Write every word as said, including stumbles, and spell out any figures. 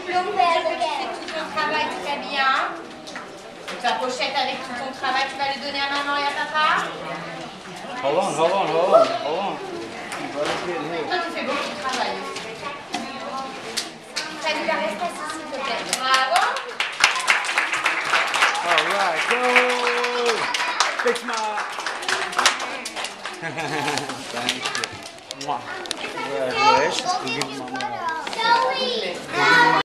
diplôme pour dire que tu fais tout ton travail très bien. Ta pochette avec tout ton travail, tu vas le donner à maman et à papa. Hold on, hold on, hold on, hold on. Toi, tu fais beaucoup de travail aussi. Ça lui reste assis, s'il te plaît. Bravo. All right, go! Big smile. Thank you. Mwah. Congratulations. We'll give mama a-